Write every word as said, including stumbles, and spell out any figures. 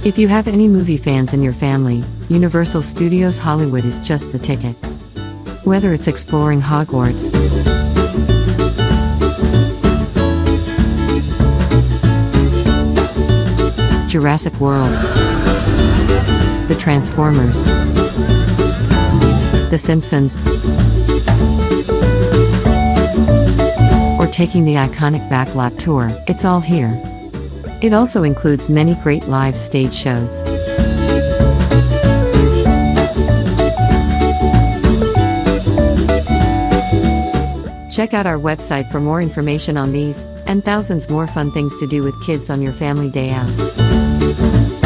If you have any movie fans in your family, Universal Studios Hollywood is just the ticket. Whether it's exploring Hogwarts, Jurassic World, the Transformers, the Simpsons, or taking the iconic backlot tour, it's all here. It also includes many great live stage shows. Check out our website for more information on these, and thousands more fun things to do with kids on your family day out.